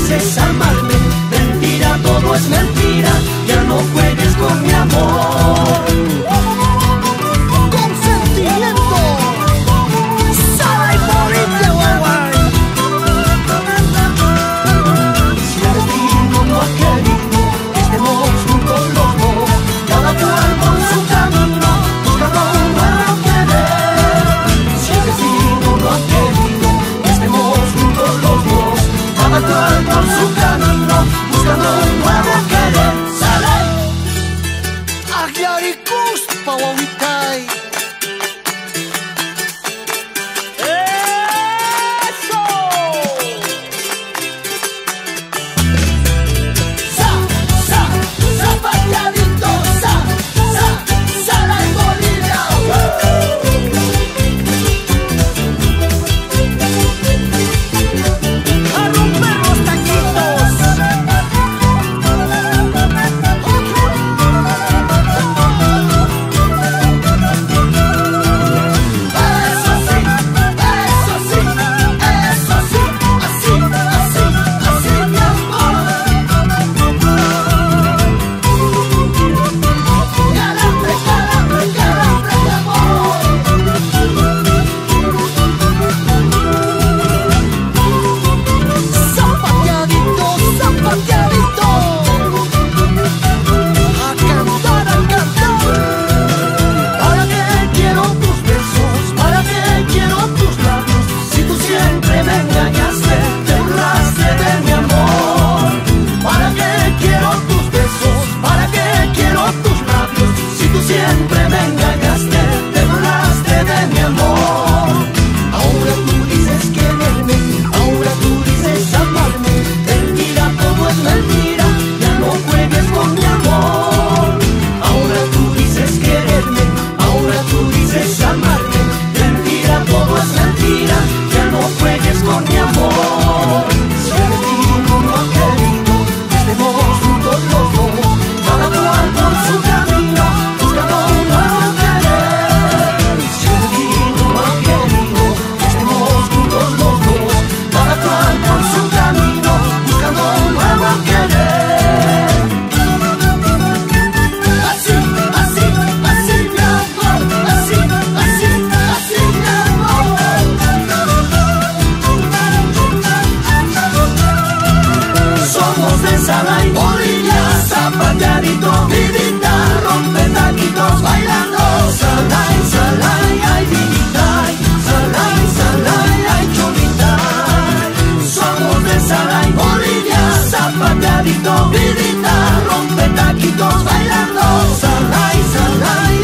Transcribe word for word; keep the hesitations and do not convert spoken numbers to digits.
dices amarme, mentira, todo es mentira, ya no juegues con mi amor. Con sentimiento, Sara y Bolivia, guay. Si el destino no ha querido que estemos juntos los dos, cada cual por su camino, buscando un nuevo querer. Si el destino no ha querido que estemos juntos los dos, cada cual por su camino, buscando un nuevo querer. ¡Sale! Agiaricus, Pauawitai. Sa, sa, zapateadito, sa, sa, Sara y Bolivia. A romper los taquitos. Eso sí, eso sí, eso sí, así, así, así, mi amor. Calambre, calambre, calambre, mi amor. Zapateadito, zapateadito. A cantar, a cantar. ¿Para qué quiero tus besos? ¿Para qué quiero tus labios? Si tú siempre me engañaste, te burlaste de mi amor. ¿Para qué quiero tus besos? ¿Para qué quiero tus labios? Si tú siempre me engañaste, te burlaste de mi amor. Ahora tú dices quererme, ahora tú dices amarme. Mentira, todo es mentira, ya no juegues con mi amor. Ahora tú dices quererme, ahora tú dices amarme. Mentira, todo es mentira, ya no juegues con mi amor. Si el destino no ha querido que estemos juntos los dos, cada cual por su camino, buscando un nuevo querer. Si el destino no ha querido que estemos juntos los dos, cada cual por su camino, buscando un nuevo querer. Así, así, así, mi amor, así, así, así, mi amor. Somos de Sara y Bolivia, zapateadito, vidita, rompe taquitos, bailando. Salay, salay, ay, vidita, salay, salay, ay, chulita. Somos de Sara y Bolivia, zapateadito, vidita, rompe taquitos, bailando. Salay, salay,